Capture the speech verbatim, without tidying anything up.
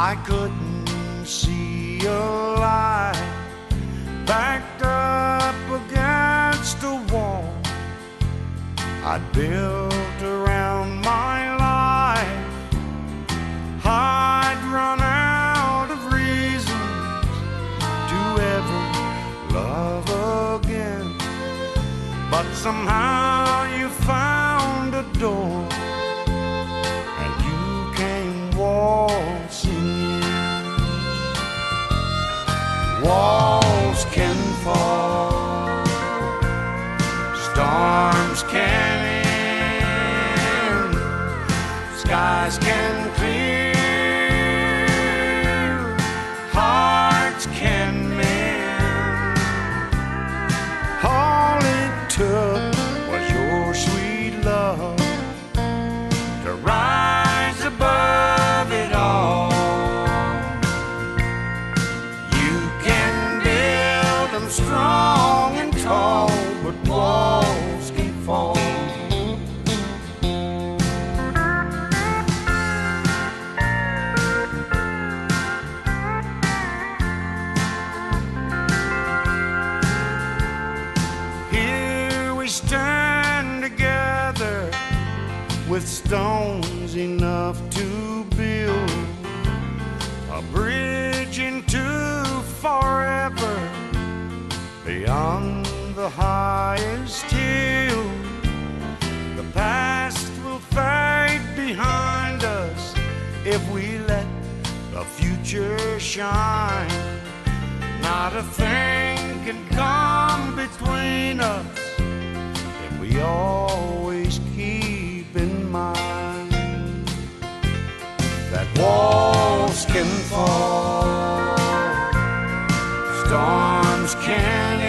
I couldn't see a light, backed up against a wall I'd built around my life. I'd run out of reasons to ever love again, but somehow you found a door and you came waltzing in. Walls can fall, storms can end, skies can clear, hearts can mend. All it took was your sweet love to rise above it all. You can build them strong and tall, but walls can fall. Here we stand together with stones enough to build a bridge into forever beyond the highest hill. The past will fade behind us if we let the future shine. Not a thing can come between us if we always keep in mind that walls can fall, storms can